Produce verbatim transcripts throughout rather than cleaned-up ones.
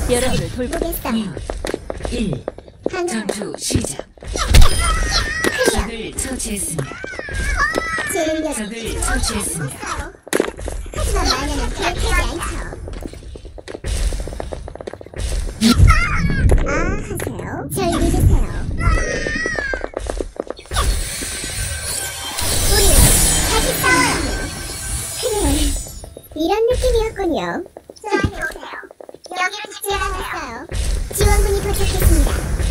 여러분을 돌보겠어. 이, 일. 전투 시작. 적을 처치했습니다. 적을 처치했습니다. 하지만 마녀는 그렇게 않죠. 아, 하세요. 잘 믿으세요. 우리는 다시 싸워요. 그래, 이런 느낌이었군요. 저한테 오세요. 여기로 집중하세요. 지원군이 도착했습니다.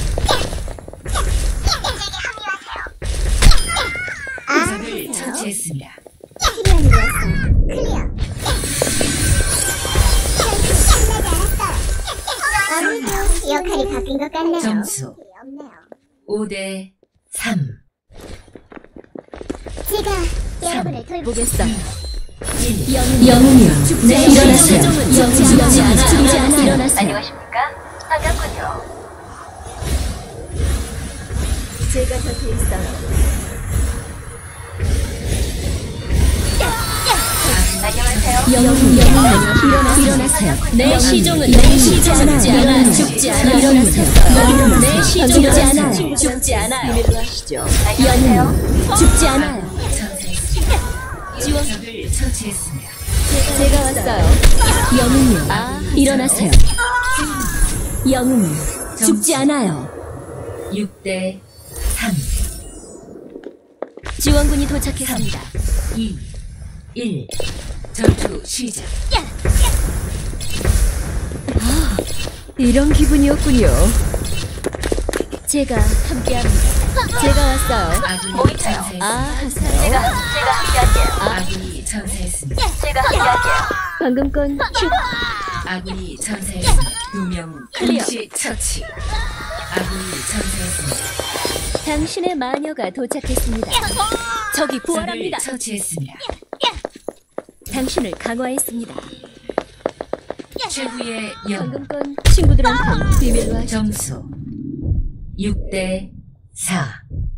제게 합류하세요. 아, 적을 하세요. 처치했습니다. 필요한 일이었어요. 클리어. 전투 끝나지 않았어요. 아무래도 역할이 바뀐 것 같네요. 점수 없네요. 오 대 삼. 제가 여러분을 돌보겠어. 일. 영웅이여, 네, 일어나세요. 일어나세요. 영웅이지 않아, 죽지 않아. 일어나세요. 안녕하십니까? 반갑군요. 제가 곁에 있어요. 안녕하세요. 영웅이여, 일어나, 일어나세요. 내 시종은 내 시종은 죽지 않아, 죽지 않아. 일어나세요. 내 시종은 죽지 않아요. 죽지 않아요. 비밀로 하시죠. 안녕하세요. 죽지 않아요. 지원 적을 처치했습니다. 제가 왔어요. 영웅이여, 아, 일어나세요. 영웅이 죽지 않아요. 육 대 삼. 지원군이 도착했습니다. 이, 일. 전투 시작. 이런 기분이었군요. 제가 함께합니다. 제가 왔어요. 아군이 모이세요. 전사했습니다. 아, 제가, 하세요. 제가 함께할게요. 아군이 전사했습니다. 제가 함께할게요. 방금 건 슈. 아군이 전사했습니다. 두 명 클리어. 동시 처치. 아군이 전사했습니다. 당신의 마녀가 도착했습니다. 적이 적을 부활합니다. 처치했습니다. 당신을 강화했습니다. 최후의 영. 방금 건 친구들한테 비밀로 하시죠. 점수 육 대 사.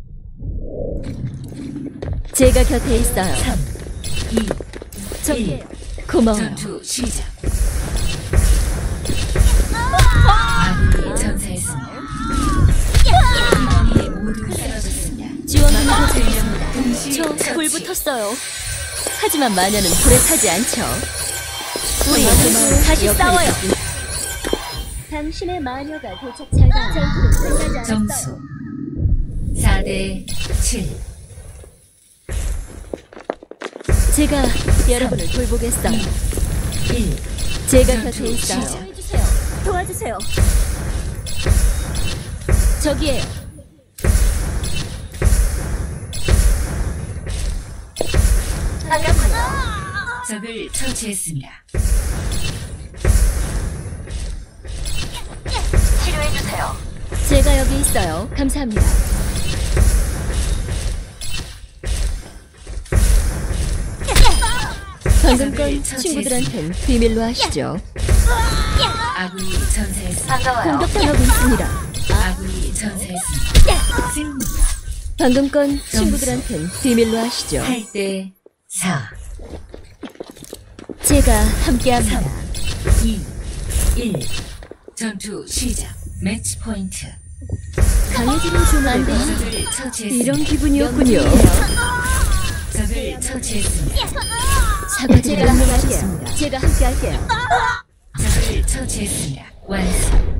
제가 곁에 있어요. 삼, 이, 저기에요. 고마워요. 전투 시작. 아군이 전사했습니다. 팀원이 모두 쓰러졌습니다. 지원군이 도착했습니다. 동시 저 처치. 불 붙었어요. 하지만 마녀는 불에 타지 않죠. 우리 다시 싸워요. 당신의 마녀가 도착. 제가 전투를 끝나지 않았어요. 점수 사 대 칠. 제가 여러분을 돌보겠어요. 일. 제가 전투 곁에 있어요. 시작. 도와주세요. 저기에요. 반갑군요. 적을 처치했습니다. 치료해주세요. 제가 여기 있어요. 감사합니다. 방금 건 친구들한텐 비밀로 하시죠. 아군이 전사했습니다. 반가워요. 공격당하고 있습니다. 아군이 전사했습니다. 승리 방금 건 친구들한텐 비밀로 하시죠. 팔 대 사. 제가 함께합니다. 이, 일. 전투 시작. 매치 포인트. 강해지는 좀 안 돼요. 적을 처치했습니다. 이런 기분이었군요. 적을 처치했습니다. 사과드리러 갈게요. 제가 함께할게요. 적을 처치했습니다. 완성.